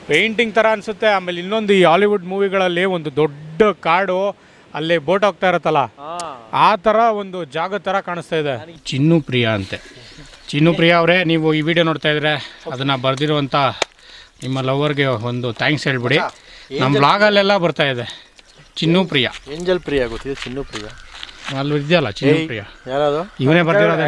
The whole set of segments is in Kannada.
ಪೇಂಟಿಂಗ್ ಥರ ಅನಿಸುತ್ತೆ. ಆಮೇಲೆ ಇನ್ನೊಂದು ಈ ಹಾಲಿವುಡ್ ಮೂವಿಗಳಲ್ಲಿ ಒಂದು ದೊಡ್ಡ ಕಾಡು, ಅಲ್ಲಿ ಬೋಟ್ ಹೋಗ್ತಾ ಇರುತ್ತಲ್ಲ, ಆ ಥರ ಒಂದು ಜಾಗ ಥರ ಕಾಣಿಸ್ತಾ ಇದೆ. ಚಿನ್ನು ಪ್ರಿಯಾ ಅಂತೆ. ಚಿನ್ನು ಪ್ರಿಯಾ ಅವರೇ, ನೀವು ಈ ವಿಡಿಯೋ ನೋಡ್ತಾ ಇದ್ರೆ ಅದನ್ನು ಬರೆದಿರುವಂಥ ನಿಮ್ಮ ಲವರ್ಗೆ ಒಂದು ಥ್ಯಾಂಕ್ಸ್ ಹೇಳ್ಬಿಡಿ. ನಮ್ಮ ಬ್ಲಾಗಲ್ಲೆಲ್ಲ ಬರ್ತಾ ಇದೆ ಚಿನ್ನು ಪ್ರಿಯಾ. ಏಂಜಲ್ ಪ್ರಿಯಾ ಗೊತ್ತಿದೆ, ಚಿನ್ನು ಪ್ರಿಯಾ ಅಲ್ಲಿ ಇದೆಯಲ್ಲ ಚಿನ್ನು ಪ್ರಿಯಾ, ಯಾರದು? ಇವನೇ ಬರ್ತಿರೋದು.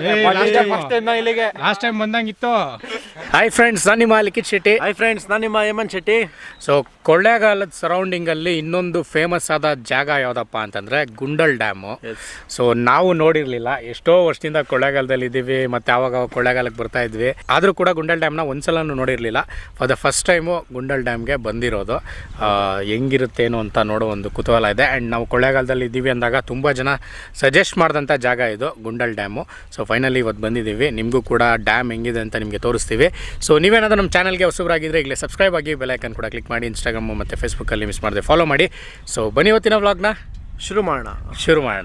ಲಾಸ್ಟ್ ಟೈಮ್ ಬಂದಂಗಿತ್ತು. ಹಾಯ್ ಫ್ರೆಂಡ್ಸ್, ನಾನು ನಿಮ್ಮ ಲಿಖಿತ್ ಶೆಟ್ಟಿ. ಹಾಯ್ ಫ್ರೆಂಡ್ಸ್, ನಾನು ನಿಮ್ಮ ಹೇಮಂತ್ ಶೆಟ್ಟಿ. ಸೊ ಕೊಳ್ಳೇಗಾಲದ ಸರೌಂಡಿಂಗಲ್ಲಿ ಇನ್ನೊಂದು ಫೇಮಸ್ ಆದ ಜಾಗ ಯಾವುದಪ್ಪ ಅಂತಂದರೆ ಗುಂಡಲ್ ಡ್ಯಾಮು. ಸೊ ನಾವು ನೋಡಿರಲಿಲ್ಲ, ಎಷ್ಟೋ ವರ್ಷದಿಂದ ಕೊಳ್ಳೇಗಾಲದಲ್ಲಿ ಇದ್ದೀವಿ, ಮತ್ತು ಆವಾಗ ಕೊಳ್ಳೇಗಾಲಕ್ಕೆ ಬರ್ತಾ ಇದ್ವಿ. ಆದರೂ ಕೂಡ ಗುಂಡಲ್ ಡ್ಯಾಮ್ನ ಒಂದ್ಸಲನೂ ನೋಡಿರಲಿಲ್ಲ. For the first time Gundal ಡ್ಯಾಮ್ಗೆ ಬಂದಿರೋದು. ಹೆಂಗಿರುತ್ತೇನೋ ಅಂತ ನೋಡೋ ಒಂದು ಕುತೂಹಲ ಇದೆ. ಆ್ಯಂಡ್ ನಾವು ಕೊಳ್ಳೇಗಾಲದಲ್ಲಿ ಇದ್ದೀವಿ ಅಂದಾಗ ತುಂಬ ಜನ ಸಜೆಸ್ಟ್ ಮಾಡಿದಂಥ ಜಾಗ ಇದು ಗುಂಡಲ್ ಡ್ಯಾಮು. ಸೊ ಫೈನಲಿ ಇವತ್ತು ಬಂದಿದ್ದೀವಿ. ನಿಮಗೂ ಕೂಡ ಡ್ಯಾಮ್ ಹೆಂಗಿದೆ ಅಂತ ನಿಮಗೆ ತೋರಿಸ್ತೀವಿ. ಸೊ ನೀವೇನಾದರೂ ನಮ್ಮ ಚಾನಲ್ಗೆ ಹೊಸಬರಾಗಿದ್ದರೆ ಈಗಲೇ ಸಬ್ಸ್ಕ್ರೈಬ್ ಆಗಿ ಬೆಲ್ ಐಕನ್ ಕೂಡ ಕ್ಲಿಕ್ ಮಾಡಿ. ಇನ್ಸ್ಟಾಗ್ರಾಮು ಮತ್ತು ಫೇಸ್ಬುಕ್ಕಲ್ಲಿ ಮಿಸ್ ಮಾಡದೆ ಫಾಲೋ ಮಾಡಿ. ಸೊ ಬನ್ನಿ ಇವತ್ತಿನ ವ್ಲಾಗ್ನ ಶುರು ಮಾಡೋಣ.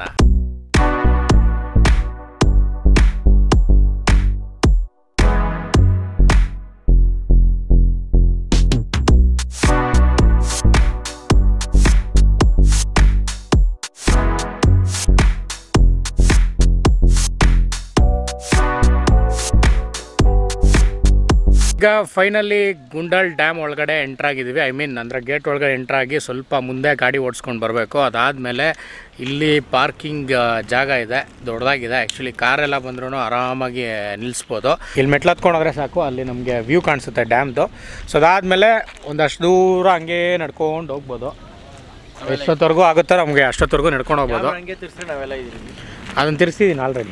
ಈಗ ಫೈನಲಿ ಗುಂಡಲ್ ಡ್ಯಾಮ್ ಒಳಗಡೆ ಎಂಟ್ರಾಗಿದ್ದೀವಿ. ಅಂದರೆ ಗೇಟ್ ಒಳಗಡೆ ಎಂಟ್ರಾಗಿ ಸ್ವಲ್ಪ ಮುಂದೆ ಗಾಡಿ ಓಡಿಸ್ಕೊಂಡು ಬರಬೇಕು. ಅದಾದಮೇಲೆ ಇಲ್ಲಿ ಪಾರ್ಕಿಂಗ್ ಜಾಗ ಇದೆ, ದೊಡ್ಡದಾಗಿದೆ. ಆ್ಯಕ್ಚುಲಿ ಕಾರೆಲ್ಲ ಬಂದ್ರೂ ಆರಾಮಾಗಿ ನಿಲ್ಲಿಸ್ಬೋದು. ಇಲ್ಲಿ ಮೆಟ್ಲು ಹತ್ಕೊಂಡು ಹೋದರೆ ಸಾಕು, ಅಲ್ಲಿ ನಮಗೆ ವ್ಯೂ ಕಾಣಿಸುತ್ತೆ ಡ್ಯಾಮ್ದು. ಸೊ ಅದಾದಮೇಲೆ ಒಂದಷ್ಟು ದೂರ ಹಂಗೆ ನಡ್ಕೊಂಡು ಹೋಗ್ಬೋದು. ಎಷ್ಟೊತ್ತವರೆಗೂ ಆಗುತ್ತೋ ನಮಗೆ ಅಷ್ಟೊತ್ತವರೆಗೂ ನಡ್ಕೊಂಡು ಹೋಗ್ಬೋದು. ಅದನ್ನು ತಿರ್ಸಿದ್ದೀನಿ ಆಲ್ರೆಡಿ.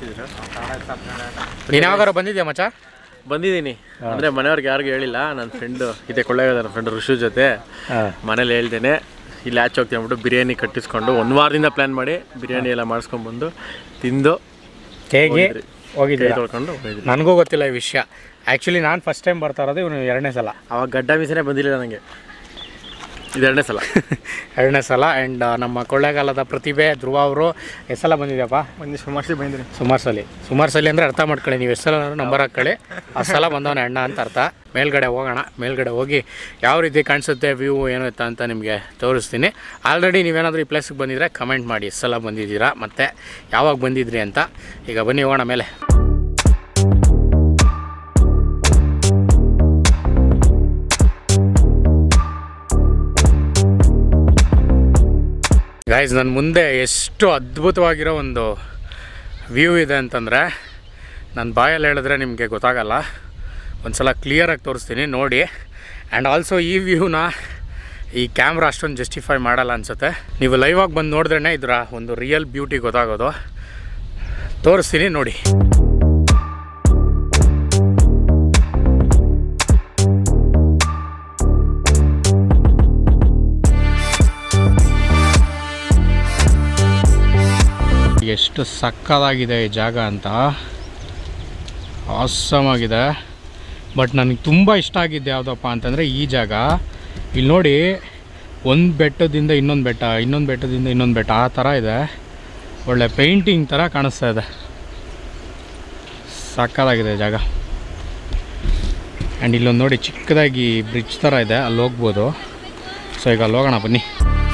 ನೀನು ಯಾವಾಗಾರ ಬಂದಿದ್ಯಾ ಮಚ್ಚ? ಬಂದಿದ್ದೀನಿ, ಅಂದರೆ ಮನೆಯವ್ರಿಗೆ ಯಾರಿಗೂ ಹೇಳಿಲ್ಲ. ನನ್ನ ಫ್ರೆಂಡು ಇದೆ ಕೊಳ್ಳೇಗಾಲ, ನನ್ನ ಫ್ರೆಂಡ್ ಋಷು ಜೊತೆ ಮನೇಲಿ ಹೇಳ್ತೇನೆ ಇಲ್ಲಿ ಆಚೆ ಹೋಗ್ತೀನಿ ಅಂದ್ಬಿಟ್ಟು ಬಿರಿಯಾನಿ ಕಟ್ಟಿಸ್ಕೊಂಡು 1 ವಾರದಿಂದ ಪ್ಲ್ಯಾನ್ ಮಾಡಿ ಬಿರಿಯಾನಿ ಎಲ್ಲ ಮಾಡಿಸ್ಕೊಂಡ್ಬಂದು ತಿಂದು ಹೇಗೆ ಹೋಗಿದ್ದೆ ತೊಳ್ಕೊಂಡು ಹೋಗಿದ್ವಿ. ನನಗೂ ಗೊತ್ತಿಲ್ಲ ಈ ವಿಷಯ. ಆ್ಯಕ್ಚುಲಿ ನಾನು ಫಸ್ಟ್ ಟೈಮ್ ಬರ್ತಾ ಇರೋದು, ಇವನು 2ನೇ ಸಲ. ಅವಾಗ ಗಡ್ಡ ಮೀಸನೇ ಬಂದಿಲ್ಲ ನನಗೆ, ಇದು 2ನೇ ಸಲ. 2ನೇ ಸಲ. ಆ್ಯಂಡ್ ನಮ್ಮ ಕೊಳ್ಳೇಗಾಲದ ಪ್ರತಿಭೆ ಧ್ರುವ ಅವರು ಎಷ್ಟು ಸಲ ಬಂದಿದ್ಯಪ್ಪ? ಸುಮಾರು ಸಲ ಅಂದರೆ ಅರ್ಥ ಮಾಡ್ಕೊಳ್ಳಿ, ನೀವು ಎಷ್ಟು ಸಲ ನಂಬರ್ ಹಾಕ್ಕೊಳ್ಳಿ, ಆ ಸಲ ಬಂದವನೇ ಅಣ್ಣ ಅಂತ ಅರ್ಥ. ಮೇಲ್ಗಡೆ ಹೋಗೋಣ. ಮೇಲ್ಗಡೆ ಹೋಗಿ ಯಾವ ರೀತಿ ಕಾಣಿಸುತ್ತೆ ವ್ಯೂ ಏನು ಇತ್ತ ಅಂತ ನಿಮಗೆ ತೋರಿಸ್ತೀನಿ. ಆಲ್ರೆಡಿ ನೀವೇನಾದರೂ ಈ ಪ್ಲೇಸಿಗೆ ಬಂದಿದ್ರೆ ಕಮೆಂಟ್ ಮಾಡಿ ಎಷ್ಟು ಸಲ ಬಂದಿದ್ದೀರಾ ಮತ್ತು ಯಾವಾಗ ಬಂದಿದ್ರಿ ಅಂತ. ಈಗ ಬನ್ನಿ ಹೋಗೋಣ ಮೇಲೆ. ಗೈಸ್, ನನ್ನ ಮುಂದೆ ಎಷ್ಟು ಅದ್ಭುತವಾಗಿರೋ ಒಂದು ವ್ಯೂ ಇದೆ ಅಂತಂದರೆ ನನ್ನ ಬಾಯಲ್ಲಿ ಹೇಳಿದ್ರೆ ನಿಮಗೆ ಗೊತ್ತಾಗಲ್ಲ. ಒಂದು ಸಲ ಕ್ಲಿಯರಾಗಿ ತೋರಿಸ್ತೀನಿ ನೋಡಿ. ಆ್ಯಂಡ್ ಆಲ್ಸೋ ಈ ವ್ಯೂನ ಈ ಕ್ಯಾಮ್ರಾ ಅಷ್ಟೊಂದು ಜಸ್ಟಿಫೈ ಮಾಡಲ್ಲ ಅನಿಸುತ್ತೆ. ನೀವು ಲೈವಾಗಿ ಬಂದು ನೋಡಿದ್ರೇ ಇದರ ಒಂದು ರಿಯಲ್ ಬ್ಯೂಟಿ ಗೊತ್ತಾಗೋದು. ತೋರಿಸ್ತೀನಿ ನೋಡಿ. ಎಷ್ಟು ಸಕ್ಕತ್ತಾಗಿದೆ ಈ ಜಾಗ ಅಂತ, ಆಸಮ್ ಆಗಿದೆ. ಬಟ್ ನನಗೆ ತುಂಬ ಇಷ್ಟ ಆಗಿದ್ದು ಯಾವುದಪ್ಪ ಅಂತಂದರೆ ಈ ಜಾಗ. ಇಲ್ಲಿ ನೋಡಿ, ಒಂದು ಬೆಟ್ಟದಿಂದ ಇನ್ನೊಂದು ಬೆಟ್ಟ, ಇನ್ನೊಂದು ಬೆಟ್ಟದಿಂದ ಇನ್ನೊಂದು ಬೆಟ್ಟ, ಆ ಥರ ಇದೆ. ಒಳ್ಳೆ ಪೇಂಟಿಂಗ್ ಥರ ಕಾಣಿಸ್ತಾ ಇದೆ. ಸಕ್ಕತ್ತಾಗಿದೆ ಜಾಗ. ಆ್ಯಂಡ್ ಇಲ್ಲೊಂದು ನೋಡಿ ಚಿಕ್ಕದಾಗಿ ಬ್ರಿಡ್ಜ್ ಥರ ಇದೆ, ಅಲ್ಲಿ ಹೋಗ್ಬೋದು. ಸೊ ಈಗ ಅಲ್ಲಿ ಹೋಗೋಣ ಬನ್ನಿ.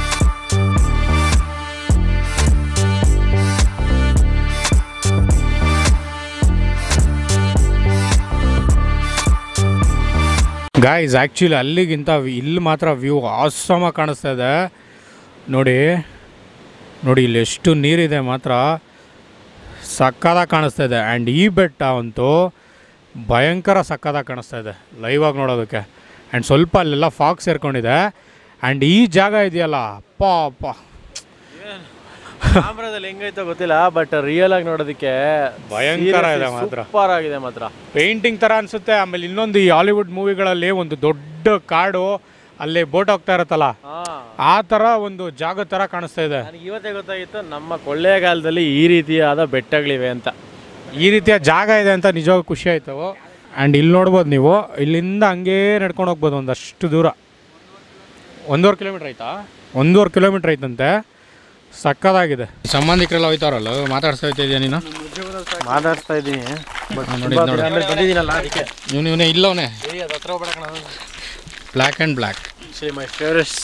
ಗಾಯ್ಸ್, ಆ್ಯಕ್ಚುಲಿ ಅಲ್ಲಿಗಿಂತ ಇಲ್ಲಿ ಮಾತ್ರ ವ್ಯೂ ಆಸಮಾಗಿ ಕಾಣಿಸ್ತಾ ಇದೆ. ನೋಡಿ ಇಲ್ಲಿ ಎಷ್ಟು ನೀರಿದೆ ಮಾತ್ರ, ಸಕ್ಕತ್ತಾಗಿ ಕಾಣಿಸ್ತಾ ಇದೆ. ಆ್ಯಂಡ್ ಈ ಬೆಟ್ಟ ಅಂತೂ ಭಯಂಕರ ಸಕ್ಕತ್ತಾಗಿ ಕಾಣಿಸ್ತಾ ಇದೆ ಲೈವಾಗಿ ನೋಡೋದಕ್ಕೆ. ಆ್ಯಂಡ್ ಸ್ವಲ್ಪ ಅಲ್ಲೆಲ್ಲ ಫಾಗ್ ಸೇರ್ಕೊಂಡಿದೆ. ಆ್ಯಂಡ್ ಈ ಜಾಗ ಇದೆಯಲ್ಲ, ಅಪ್ಪ ಕ್ಯಾಮ್ರಾದಲ್ಲಿ ಹೆಂಗೈತೋ ಗೊತ್ತಿಲ್ಲ, ಬಟ್ ರಿಯಲ್ ಆಗಿ ನೋಡೋದಕ್ಕೆ ಭಯಂಕರ ಇದೆ ಮಾತ್ರ. ಸೂಪರ್ ಆಗಿದೆ ಮಾತ್ರ, ಪೇಂಟಿಂಗ್ ಥರ ಅನಿಸುತ್ತೆ. ಆಮೇಲೆ ಇನ್ನೊಂದು ಈ ಹಾಲಿವುಡ್ ಮೂವಿಗಳಲ್ಲಿ ಒಂದು ದೊಡ್ಡ ಕಾಡು, ಅಲ್ಲಿ ಬೋಟ್ ಹೋಗ್ತಾ ಇರುತ್ತಲ್ಲ, ಆ ಥರ ಒಂದು ಜಾಗ ಥರ ಕಾಣಿಸ್ತಾ ಇದೆ. ನನಗೆ ಇವತ್ತೇ ಗೊತ್ತಾಗಿತ್ತು ನಮ್ಮ ಕೊಳ್ಳೇಗಾಲದಲ್ಲಿ ಈ ರೀತಿಯಾದ ಬೆಟ್ಟಗಳಿವೆ ಅಂತ, ಈ ರೀತಿಯ ಜಾಗ ಇದೆ ಅಂತ ನಿಜವಾಗೂ ಖುಷಿ ಆಯಿತು. ಆ್ಯಂಡ್ ಇಲ್ಲಿ ನೋಡ್ಬೋದು ನೀವು, ಇಲ್ಲಿಂದ ಹಂಗೇ ನಡ್ಕೊಂಡು ಹೋಗ್ಬೋದು ಒಂದಷ್ಟು ದೂರ. 1.5 ಕಿಲೋಮೀಟ್ರ್ ಆಯ್ತಾ? 1.5 ಕಿಲೋಮೀಟ್ರ್ ಐತಂತೆ. ಸಕ್ಕದಾಗಿದೆ. ಸಂಬಂಧಿಕರೆಲ್ಲ ಹೋಯ್ತಾರಲ್ಲ, ಮಾತಾಡ್ಸ್ತಾ ಇದೆಯಾ ನೀನು? ಮಾತಾಡ್ಸ್ತಾ ಇದ್ದೀನಿ. ಇವನೇ ಇಲ್ಲವನೇ black and black. Actually my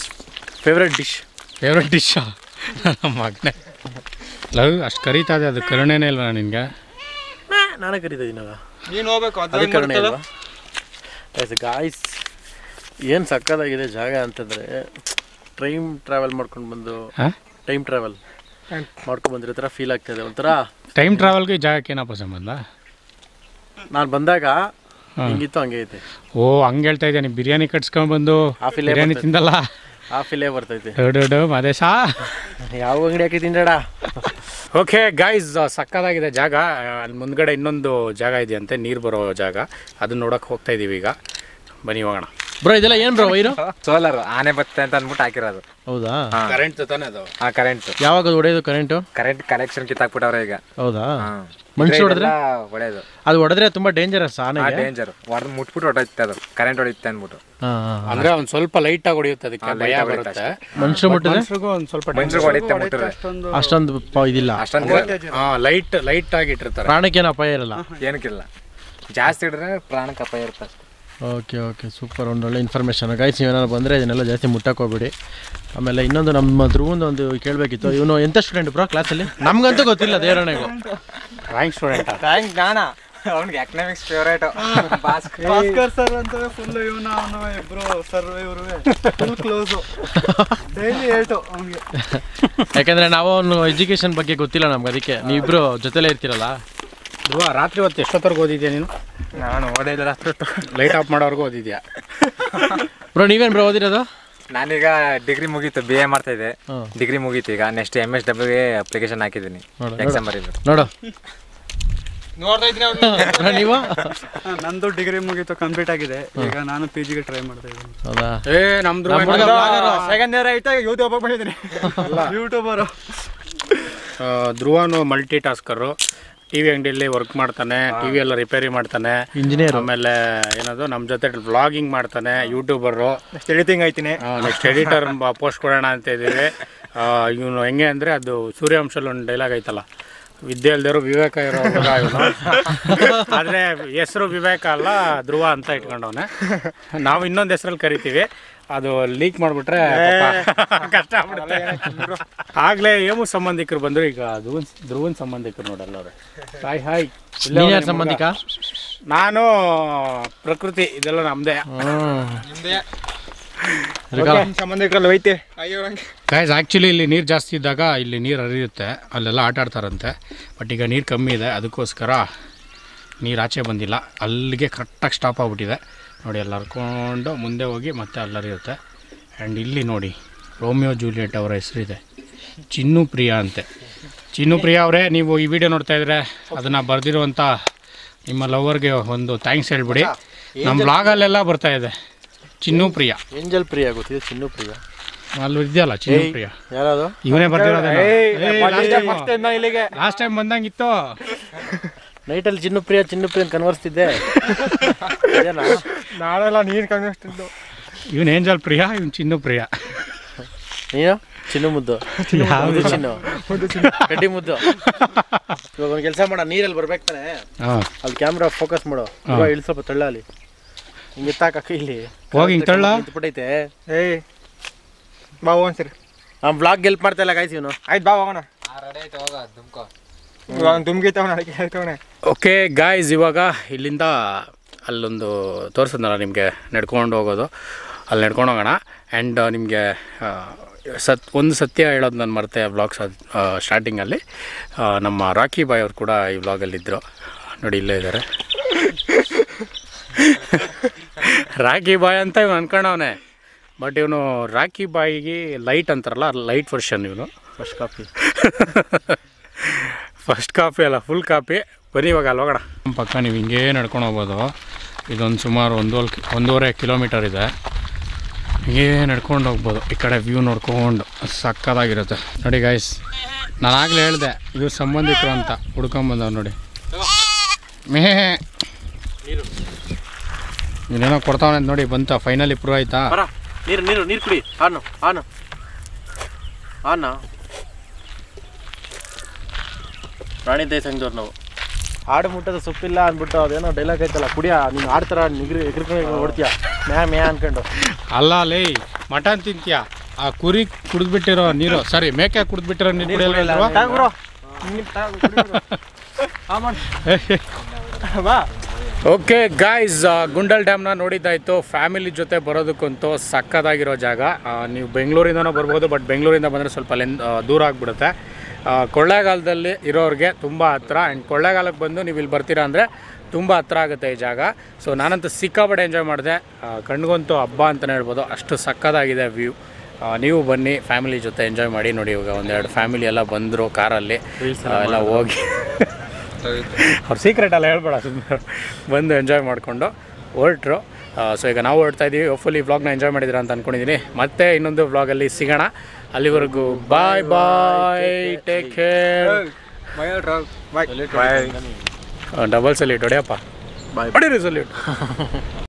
favourite dish ನಮ್ಮ ಮಗನೇ ಲವ್ ಅಷ್ಟು ಕರೀತಾ ಇದೆ, ಅದು ಕರುಣೆನೇ ಇಲ್ವಾ ನಿನಗೆ? ನಾನೇ ಕರೀತಾ ಇದ್ದೀನಲ್ಲ, ನೀನು ಹೋಗ್ಬೇಕು ಅದು ಕರುಣೆ ಇಲ್ವಾ? ಗಾಯ್ಸ್ ಏನು ಸಕ್ಕತ್ತಾಗಿದೆ ಜಾಗ ಅಂತಂದರೆ, ಟ್ರಾವೆಲ್ ಮಾಡ್ಕೊಂಡು ಬಂದು ಟೈಮ್ ಟ್ರಾವೆಲ್ ಮಾಡ್ಕೊಂಡು ಬಂದಿರೋ ಥರ ಫೀಲ್ ಆಗ್ತಾಯಿದೆ. ಒಂಥರ ಟೈಮ್ ಟ್ರಾವೆಲ್ಗೆ ಈ ಜಾಗಕ್ಕೆ ಏನಪ್ಪ ಸಂಬಂಧ? ನಾನು ಬಂದಾಗ ಹಿಂಗಿತ್ತು ಹಂಗೆ ಐತೆ. ಓ ಹಂಗೆ ಹೇಳ್ತಾ ಇದ್ದೆ, ನೀವು ಬಿರಿಯಾನಿ ಕಟ್ಸ್ಕೊಂಡ್ಬಂದು ಬಿರಿಯಾನಿ ತಿಂದಲ್ಲ, ಆ ಫೀಲೇ ಬರ್ತೈತೆ. ಮದೇಶ ಯಾವ ಅಂಗಡಿ ಹಾಕಿ ತಿಂದಡ. ಓಕೆ ಗೈಸ್, ಸಕ್ಕತ್ತಾಗಿದೆ ಜಾಗ. ಅಲ್ಲಿ ಮುಂದ್ಗಡೆ ಇನ್ನೊಂದು ಜಾಗ ಇದೆಯಂತೆ, ನೀರು ಬರೋ ಜಾಗ, ಅದನ್ನ ನೋಡೋಕೆ ಹೋಗ್ತಾ ಇದ್ದೀವಿ ಈಗ. ಬನ್ನಿ ಹೋಗೋಣ. ಬ್ರೋ ಇದೆಲ್ಲ ಏನು ಬ್ರೋ ವೈರು? ಸೋಲಾರ್ ಆನೆ ಬತ್ತೆ ಅಂತ ಅಂದ್ಬಿಟ್ಟು ಹಾಕಿರೋದು. ಹೌದಾ? ಕರೆಂಟ್ ತಾನೇ ಅದು? ಹಾಂ ಕರೆಂಟ್. ಯಾವಾಗ ಅದು ಹೊಡೆಯೋದು ಕರೆಂಟ್ ಕನೆಕ್ಷನ್ ಕಿತ್ತಾಕ್ಬಿಟ್ಟವ್ರೆ ಈಗ. ಹೌದಾ? ಮನುಷ್ಯ ಹೊಡೆದ್ರೆ ಹೊಡೆಯೋದು, ಅದು ಹೊಡೆದ್ರೆ ತುಂಬ ಡೇಂಜರಸ್. ಆನೆಗೆ ಡೇಂಜರ್, ಹೊಡೆದು ಮುಟ್ಬಿಟ್ಟು ಹೊಡೆಯುತ್ತೆ ಅದು, ಕರೆಂಟ್ ಹೊಡೆಯುತ್ತೆ ಅಂದ್ಬಿಟ್ಟು. ಅಂದ್ರೆ ಒಂದು ಸ್ವಲ್ಪ ಲೈಟಾಗಿ ಹೊಡೆಯುತ್ತೆ, ಅದಕ್ಕೆ ಭಯ ಬರುತ್ತೆ. ಮನುಷ್ಯ ಮುಟ್ಟಿದ್ರೆ ಒಂದು ಸ್ವಲ್ಪ ಮನುಷ್ಯರಿಗೆ ಹೊಡೆಯುತ್ತೆ, ಮುಟ್ಟಿದ್ರೆ ಅಷ್ಟೊಂದು ಇದಿಲ್ಲ, ಅಷ್ಟೊಂದು ಲೈಟ್ ಆಗಿಟ್ಟಿರ್ತಾರೆ. ಪ್ರಾಣಕ್ಕೇನು ಅಪಾಯ ಇರಲ್ಲ, ಏನಕ್ಕಿಲ್ಲ. ಜಾಸ್ತಿ ಹಿಡಿದ್ರೆ ಪ್ರಾಣಕ್ಕೆ ಅಪಾಯ ಇರುತ್ತೆ ಅಷ್ಟೇ. Okay super. ಒಂದೊಳ್ಳೆ ಇನ್ಫಾರ್ಮೇಷನ್ ಗೈಸ್. ನೀವೇನಾದ್ರು ಬಂದರೆ ಇದನ್ನೆಲ್ಲ ಜಾಸ್ತಿ ಮುಟ್ಟಕ್ಕೋಗ್ಬೇಡಿ. ಆಮೇಲೆ ಇನ್ನೊಂದು ನಮ್ಮ ಧ್ರುವಂದು ಒಂದು ಕೇಳಬೇಕಿತ್ತು. ಇವನು ಎಂಥ ಸ್ಟೂಡೆಂಟ್ ಬ್ರೋ ಕ್ಲಾಸಲ್ಲಿ? ನಮಗಂತೂ ಗೊತ್ತಿಲ್ಲ ದೇವರಣೆಗೂ. Rank student. ರ್ಯಾಂಕ್ ಜ್ಞಾನ ಅವ್ನಿಗೆ ಎಕನಾಮಿಕ್ಸ್ ಫೇವ್ರೇಟ್. ಭಾಸ್ಕರ್ ಸರ್ ಅಂತ ಫುಲ್ ಇವನು ಅವನು ಇಬ್ರು ಸರ್ ಇವರು ಫುಲ್ ಕ್ಲೋಸು, ಡೈಲಿ ಹೇಳ್ತು ಅವ್ನಿಗೆ. ಯಾಕಂದರೆ ನಾವು ಅವನು ಎಜುಕೇಷನ್ ಬಗ್ಗೆ ಗೊತ್ತಿಲ್ಲ ನಮ್ಗೆ, ಅದಕ್ಕೆ ನೀವಿಬ್ಬರು ಜೊತೆಲೇ ಇರ್ತೀರಲ್ಲ. ಧ್ರುವ, ರಾತ್ರಿ ಹೊತ್ತು ಎಷ್ಟೊತ್ತವರೆಗೂ ಓದಿದ್ಯಾ ನೀನು? ನಾನು ಓದಿಲ್ಲ, ರಾತ್ರಿ ಲೈಟ್ ಆಫ್ ಮಾಡೋವರೆಗೂ ಓದಿದ್ಯಾ? ಬ್ರೋ ನೀವೇನು ಬ್ರೋ ಓದಿರೋದು? ನಾನೀಗ ಡಿಗ್ರಿ ಮುಗೀತು, BA ಮಾಡ್ತಾ ಇದ್ದೆ. ಡಿಗ್ರಿ ಮುಗೀತು, ಈಗ ನೆಕ್ಸ್ಟ್ MSWಗೆ ಅಪ್ಲಿಕೇಶನ್ ಹಾಕಿದ್ದೀನಿ, ಎಕ್ಸಾಮ್ ಬರೀಬೇಕು. ನೋಡು ನೋಡ್ತಾ ಇದ್ದೀನಿ. ನೀವು? ನಂದು ಡಿಗ್ರಿ ಮುಗೀತು, ಕಂಪ್ಲೀಟ್ ಆಗಿದೆ. ಈಗ ನಾನು PGಗೆ ಟ್ರೈ ಮಾಡ್ತಾ ಇದ್ದೀನಿ. ಹೌದಾ? ನಮ್ದು ಸೆಕೆಂಡ್ ಇಯರ್ ಆಯ್ತಾ, ಯೂಟ್ಯೂಬ್ ಬಂದಿದ್ದೀನಿ, ಯೂಟ್ಯೂಬರು. ಧ್ರುವನು ಮಲ್ಟಿ ಟಾಸ್ಕರು, ಟಿವಿ ಅಂಗಡಿಯಲ್ಲಿ ವರ್ಕ್ ಮಾಡ್ತಾನೆ, ಟಿವಿ ಎಲ್ಲ ರಿಪೇರಿ ಮಾಡ್ತಾನೆ, ಇಂಜಿನಿಯರ್. ಆಮೇಲೆ ಏನದು ನಮ್ಮ ಜೊತೆ ವ್ಲಾಗಿಂಗ್ ಮಾಡ್ತಾನೆ, ಯೂಟ್ಯೂಬರು. ನೆಕ್ಸ್ಟ್ ಎಡಿಟಿಂಗ್ ಆಯ್ತೀನಿ, ನೆಕ್ಸ್ಟ್ ಎಡಿಟರ್ ಪೋಸ್ಟ್ ಕೊಡೋಣ ಅಂತ ಇದ್ದೀವಿ. ಇವನು ಹೆಂಗೆ ಅಂದರೆ, ಅದು ಸೂರ್ಯವಂಶಲ್ಲಿ ಒಂದು ಡೈಲಾಗ್ ಐತಲ್ಲ, ವಿದ್ಯೆ ಇಲ್ದಿರೋ ವಿವೇಕ ಇರೋ ಹುಡುಗ ಇವನು. ಆದರೆ ಹೆಸರು ವಿವೇಕ ಅಲ್ಲ, ಧ್ರುವ ಅಂತ ಇಟ್ಕೊಂಡವನೆ. ನಾವು ಇನ್ನೊಂದು ಹೆಸರಲ್ಲಿ ಕರಿತೀವಿ, ಅದು ಲೀಕ್ ಮಾಡಿಬಿಟ್ರೆ ಕಷ್ಟ ಆಗ್ಬಿಡುತ್ತೆ. ಆಗಲೇ ಏಮು ಸಂಬಂಧಿಕರು ಬಂದರು, ಈಗ ಧ್ರುವನ್ ಸಂಬಂಧಿಕರು ನೋಡಲ್ಲ ಅವ್ರೆ. ಹಾಯ್ ನೀನು ಸಂಬಂಧಿಕ? ನಾನು ಪ್ರಕೃತಿ, ಇದೆಲ್ಲ ನಮ್ಮದೇ. ಸಂಬಂಧಿಕರಲ್ಲಿ ಹೋಯ್ತೆ. ಗೈಸ್, ಆ್ಯಕ್ಚುಲಿ ಇಲ್ಲಿ ನೀರು ಜಾಸ್ತಿ ಇದ್ದಾಗ ಇಲ್ಲಿ ನೀರು ಹರಿಯುತ್ತೆ, ಅಲ್ಲೆಲ್ಲ ಆಟ ಆಡ್ತಾರಂತೆ. ಬಟ್ ಈಗ ನೀರು ಕಮ್ಮಿ ಇದೆ, ಅದಕ್ಕೋಸ್ಕರ ನೀರು ಆಚೆ ಬಂದಿಲ್ಲ. ಅಲ್ಲಿಗೆ ಕರೆಕ್ಟಾಗಿ ಸ್ಟಾಪ್ ಆಗಿಬಿಟ್ಟಿದೆ ನೋಡಿ. ಅಲ್ಲಿ ಹರ್ಕೊಂಡು ಮುಂದೆ ಹೋಗಿ ಮತ್ತೆ ಅಲ್ಲರಿಯುತ್ತೆ. ಆ್ಯಂಡ್ ಇಲ್ಲಿ ನೋಡಿ, ರೋಮಿಯೋ ಜೂಲಿಯಟ್ ಅವರ ಹೆಸರಿದೆ, ಚಿನ್ನು ಪ್ರಿಯಾ ಅಂತೆ. ಚಿನ್ನು ಪ್ರಿಯಾ ಅವರೇ, ನೀವು ಈ ವಿಡಿಯೋ ನೋಡ್ತಾ ಇದ್ರೆ ಅದನ್ನು ಬರೆದಿರುವಂಥ ನಿಮ್ಮ ಲವರ್ಗೆ ಒಂದು ಥ್ಯಾಂಕ್ಸ್ ಹೇಳ್ಬಿಡಿ. ನಮ್ಮ ಬ್ಲಾಗಲ್ಲೆಲ್ಲ ಬರ್ತಾ ಇದೆ ಚಿನ್ನು ಪ್ರಿಯಾ. ಏಂಜಲ್ ಪ್ರಿಯಾ ಗೊತ್ತಿದೆ, ಚಿನ್ನು ಪ್ರಿಯಾ ಅಲ್ಲಿ ಇದೆಯಲ್ಲ ಚಿನ್ನು ಪ್ರಿಯಾ. ಯಾರದು? ಇವನೇ ಬರ್ತಿರೋದು. ಇಲ್ಲಿಗೆ ಲಾಸ್ಟ್ ಟೈಮ್ ಬಂದಂಗಿತ್ತು. ನೈಟಲ್ಲಿ ಚಿನ್ನು ಪ್ರಿಯಾ ಕನ್ವರ್ಸ್ತಿದ್ದೆ. ನಾಳೆಲ್ಲ ನೀರು ಕನ್ವರ್ಸ್ತಿದ್ದು. ಇವನು ಏಂಜಲ್ ಪ್ರಿಯಾ, ಇವನು ಚಿನ್ನು ಪ್ರಿಯಾ. ನೀನು ಚಿನ್ನು ಮುದ್ದು, ಚಿನ್ನು ಗಡ್ಡಿ ಮುದ್ದು. ಇವಾಗ ಒಂದು ಕೆಲಸ ಮಾಡ, ನೀರಲ್ಲಿ ಬರ್ಬೇಕು ತಾನೆ, ಅಲ್ಲಿ ಕ್ಯಾಮ್ರಾ ಫೋಕಸ್ ಮಾಡು, ಇಳಿ ಸ್ವಲ್ಪ ತಳ್ಳ, ಅಲ್ಲಿ ಹಿಂಗೆ ಎತ್ತಾಕ ಇಲ್ಲಿ ಹೋಗಿ ಹಿಂಗೆ ತಳ್ಳ ಬಿಟ್ಟೈತೆ. ಏಯ್ ಬಾ ಒಂದ್ಸರಿ, ನಮ್ಮ ಬ್ಲಾಗ್ ಹೆಲ್ಪ್ ಮಾಡ್ತಾ ಇಲ್ಲ ಗಾಯ್ಸ್ ಇವನು. ಆಯ್ತು ಬಾ ಹೋಗೋಣ. ಓಕೆ ಗಾಯ್ಸ್, ಇವಾಗ ಇಲ್ಲಿಂದ ಅಲ್ಲೊಂದು ತೋರಿಸಿದ್ನಲ್ಲ ನಿಮಗೆ ನಡ್ಕೊಂಡು ಹೋಗೋದು, ಅಲ್ಲಿ ನಡ್ಕೊಂಡು ಹೋಗೋಣ. ಆ್ಯಂಡ್ ನಿಮಗೆ ಒಂದು ಸತ್ಯ ಹೇಳೋದು ನಾನು ಮರೆತೆ ವ್ಲಾಗ್ಸ್ ಸ್ಟಾರ್ಟಿಂಗಲ್ಲಿ. ನಮ್ಮ ರಾಕಿ ಬಾಯ್ ಅವ್ರು ಕೂಡ ಈ ವ್ಲಾಗಲ್ಲಿದ್ದರು ನೋಡಿ, ಇಲ್ಲೇ ಇದ್ದಾರೆ. ರಾಕಿ ಬಾಯ್ ಅಂತ ಇವನು ಅನ್ಕೊಂಡವನೆ, ಬಟ್ ಇವನು ರಾಕಿ ಬಾಯಿಗೆ ಲೈಟ್ ಅಂತಾರಲ್ಲ, ಲೈಟ್ ವರ್ಷನ್ ಇವನು. ಫಸ್ಟ್ ಕಾಪಿ ಅಲ್ಲ, ಫುಲ್ ಕಾಪಿ. ಬನ್ನಿ ಇವಾಗ ಅಲ್ಲಿ ಹೋಗೋಣ. ನಮ್ಮ ಪಕ್ಕ ನೀವು ಹಿಂಗೇ ನಡ್ಕೊಂಡು ಹೋಗ್ಬೋದು. ಇದೊಂದು ಸುಮಾರು 1.5 ಕಿಲೋಮೀಟರ್ ಇದೆ. ಹಿಂಗೇ ನಡ್ಕೊಂಡು ಹೋಗ್ಬೋದು. ಈ ಕಡೆ ವ್ಯೂ ನೋಡ್ಕೊಂಡು ಸಕ್ಕತ್ತಾಗಿರುತ್ತೆ ನೋಡಿ ಗಾಯ್ಸ್. ನಾನು ಆಗಲೇ ಹೇಳಿದೆ ಇವ್ರು ಸಂಬಂಧಿಕರು ಅಂತ, ಹುಡ್ಕೊಂಬಂದವ್ರು ನೋಡಿ. ನೀನೇನೋ ಕೊಡ್ತಾವನೆ ಅಂತ ನೋಡಿ, ಬಂತ ಫೈನಲಿ ಪ್ರೂವ್ ಆಯ್ತಾ? ನೀರು ಕುಡಿ. ಪ್ರಾಣಿ ದಯ ಸಂಘದವ್ರು ನಾವು. ಆಡು ಮುಟ್ಟದ ಸೊಪ್ಪಿಲ್ಲ ಅಂದ್ಬಿಟ್ಟು ಅದೇನೋ ಡೈಲಾಗ್ ಐತಲ್ಲ, ಕುಡಿಯ ನೀನು ಆಡ್ತಾರ ಎಗ್ರಿಕೊಂಡು ಓಡ್ತೀಯ ಮ್ಯಾ ಅನ್ಕೊಂಡು. ಅಲ್ಲ ಲೇ, ಮಟನ್ ತಿಂತೀಯ, ಆ ಕುರಿ ಕುಡಿದ್ಬಿಟ್ಟಿರೋ ನೀರು, ಸಾರಿ ಮೇಕೆ ಕುಡಿದ್ಬಿಟ್ಟಿರೋ ನೀರು ಕುಡಿಯಲ್ಲ. ಓಕೆ ಗಾಯ್ಸ್, ಗುಂಡಲ್ ಡ್ಯಾಮ್ನ ನೋಡಿದ್ದಾಯಿತು. ಫ್ಯಾಮಿಲಿ ಜೊತೆ ಬರೋದಕ್ಕಂತೂ ಸಕ್ಕತ್ತಾಗಿರೋ ಜಾಗ. ನೀವು ಬೆಂಗಳೂರಿಂದನೂ ಬರ್ಬೋದು, ಬಟ್ ಬೆಂಗಳೂರಿಂದ ಬಂದರೆ ಸ್ವಲ್ಪ ದೂರ ಆಗಿಬಿಡುತ್ತೆ. ಕೊಳ್ಳೇಗಾಲದಲ್ಲಿ ಇರೋರಿಗೆ ತುಂಬ ಹತ್ರ. ಆ್ಯಂಡ್ ಕೊಳ್ಳೇಗಾಲಕ್ಕೆ ಬಂದು ನೀವು ಇಲ್ಲಿ ಬರ್ತೀರಾ ಅಂದರೆ ತುಂಬ ಹತ್ರ ಆಗುತ್ತೆ ಈ ಜಾಗ. ಸೊ ನಾನಂತೂ ಸಿಕ್ಕಾಪಟ್ಟೆ ಎಂಜಾಯ್ ಮಾಡಿದೆ. ಕಣ್ಗಂತೂ ಹಬ್ಬ ಅಂತಲೇ ಹೇಳ್ಬೋದು, ಅಷ್ಟು ಸಕ್ಕತ್ತಾಗಿದೆ ವ್ಯೂ. ನೀವು ಬನ್ನಿ, ಫ್ಯಾಮಿಲಿ ಜೊತೆ ಎಂಜಾಯ್ ಮಾಡಿ. ನೋಡಿ, ಇವಾಗ ಒಂದೆರಡು ಫ್ಯಾಮಿಲಿ ಎಲ್ಲ ಬಂದರು ಕಾರಲ್ಲಿ, ಎಲ್ಲ ಹೋಗಿ ಅವ್ರ ಸೀಕ್ರೆಟ್ ಎಲ್ಲ ಹೇಳ್ಬೇಡ, ಸುಮ್ಮನೆ ಬಂದು ಎಂಜಾಯ್ ಮಾಡಿಕೊಂಡು ಹೊರಟ್ರು. ಸೊ ಈಗ ನಾವು ಹೊರಡ್ತಾ ಇದ್ದೀವಿ. ಹೋಪ್ಫುಲಿ ವ್ಲಾಗ್ನ ಎಂಜಾಯ್ ಮಾಡಿದ್ದೀರಾ ಅಂತ ಅಂದ್ಕೊಂಡಿದ್ದೀನಿ. ಮತ್ತೆ ಇನ್ನೊಂದು ವ್ಲಾಗಲ್ಲಿ ಸಿಗೋಣ. ಅಲ್ಲಿವರೆಗೂ bye bye, take care. Double salute ಹೊಡೆಯಪ್ಪ, ಹೊಡೀರಿ ಸಲ್ಯೂಟ್.